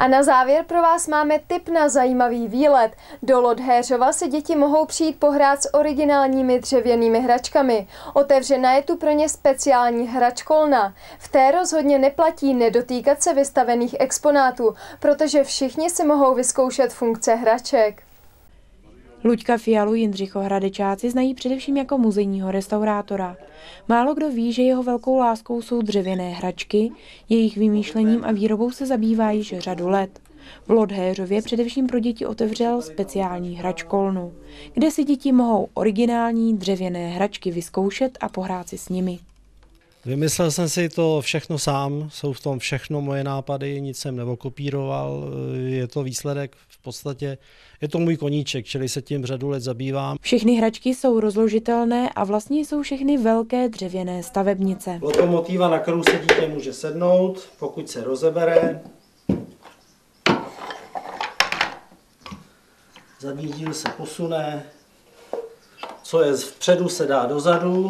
A na závěr pro vás máme tip na zajímavý výlet. Do Lodhéřova se děti mohou přijít pohrát s originálními dřevěnými hračkami. Otevřena je tu pro ně speciální hračkolna. V té rozhodně neplatí nedotýkat se vystavených exponátů, protože všichni si mohou vyzkoušet funkce hraček. Luďka Fialu Jindřichohradečáci znají především jako muzejního restaurátora. Málo kdo ví, že jeho velkou láskou jsou dřevěné hračky, jejich vymýšlením a výrobou se zabývá již řadu let. V Lodhéřově především pro děti otevřel speciální hračkolnu, kde si děti mohou originální dřevěné hračky vyzkoušet a pohrát si s nimi. Vymyslel jsem si to všechno sám, jsou v tom všechno moje nápady, nic jsem neokopíroval, je to výsledek v podstatě, je to můj koníček, čili se tím řadu let zabývám. Všechny hračky jsou rozložitelné a vlastně jsou všechny velké dřevěné stavebnice. Lokomotiva, na kterou se dítě může sednout, pokud se rozebere. Zadní díl se posune, co je vpředu se dá dozadu.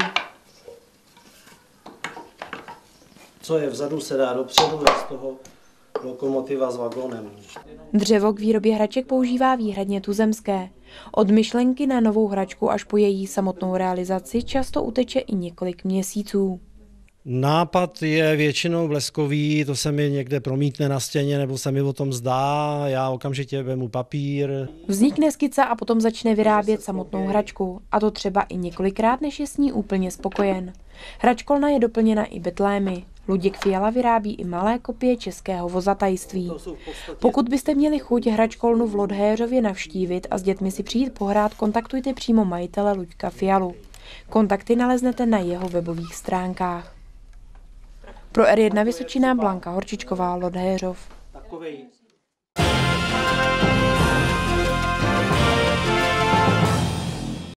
Co je vzadu, se dá dopředu, je z toho lokomotiva s vagónem. Dřevo k výrobě hraček používá výhradně tuzemské. Od myšlenky na novou hračku až po její samotnou realizaci často uteče i několik měsíců. Nápad je většinou bleskový, to se mi někde promítne na stěně nebo se mi o tom zdá, já okamžitě vezmu papír. Vznikne skica a potom začne vyrábět samotnou hračku, a to třeba i několikrát, než je s ní úplně spokojen. Hračkolna je doplněna i betlémy. Luděk Fiala vyrábí i malé kopie českého vozatajství. Pokud byste měli chuť hračkolnu v Lodhéřově navštívit a s dětmi si přijít pohrát, kontaktujte přímo majitele Luďka Fialu. Kontakty naleznete na jeho webových stránkách. Pro R1 Vysočina Blanka Horčičková, Lodhéřov.